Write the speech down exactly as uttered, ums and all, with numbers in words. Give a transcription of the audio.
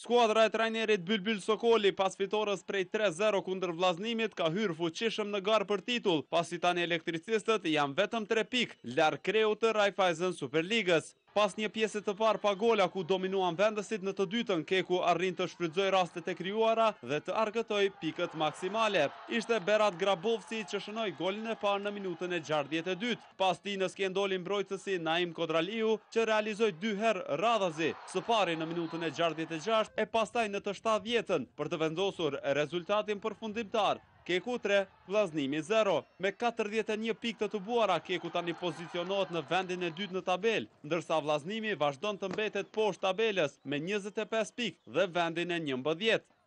Skuadra e trajnerit Bylbyl Sokoli pas fitores prej tre zero kundër Vllaznimit ka hyrë fuqishëm në garë për titull, pasi tani elektricistët janë vetëm tre pikë larg kreut të Raiffeisen Superligës. Pas një pjesë të parë pa gola ku dominuan vendësit, në të dytën Keku arrin të shfrytëzoj rastet e krijuara dhe të argëtoj pikët maksimale. Ishte Berat Grabovci që shënoi golin e parë në minutën e gjashtëdhjetë e dytë. Pas tij në sken doli mbrojtësi Naim Kodraliu që realizoi dy herë radhazi, së pari në minutën e gjashtëdhjetë e gjashtë e pastaj në të shtatëdhjetën për të vendosur rezultatin përfundimtar. Keku tre, Vllaznimi zero. Me katërdhjetë e një pikë të tubuara, Keku tani pozicionohet në vendin e dytë në tabelë, ndërsa Vllaznimi vazhdon të mbetet poshtë tabelës me njëzet e pesë pikë dhe vendin e njëmbëdhjetë.